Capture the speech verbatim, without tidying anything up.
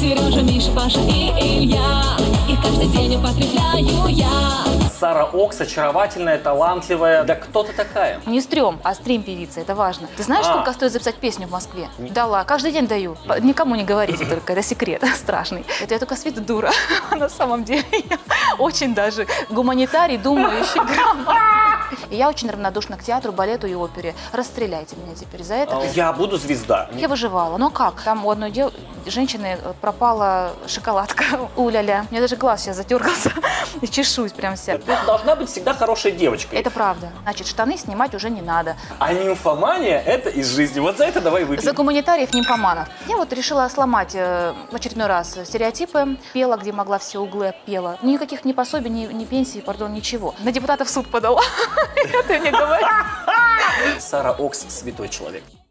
Сережа, Миша, Паша и Илья. Их каждый день употребляю я. Сара Окс очаровательная, талантливая. Да кто ты такая? Не стрём, а стрим-певица, это важно. Ты знаешь, А. сколько стоит записать песню в Москве? Дала, каждый день даю. Никому не говорите только, это секрет страшный. Это я только с виду дура. На самом деле я очень даже гуманитарий, думающий, грамотный. И я очень равнодушна к театру, балету и опере. Расстреляйте меня теперь за это. Я буду звезда. Я выживала. Ну как? Там у одной дев... женщины пропала шоколадка. У-ля-ля. У меня даже глаз сейчас затергался. И чешусь прям вся. Ты должна быть всегда хорошей девочкой. Это правда. Значит, штаны снимать уже не надо. А нимфомания – это из жизни. Вот за это давай выпьем. За гуманитариев, нимфоманов. Я вот решила сломать э, в очередной раз стереотипы. Пела, где могла, все углы пела. Никаких ни пособий, ни, ни пенсии, пардон, ничего. На депутата в суд подала. Это мне говорят. Сара Окс – святой человек.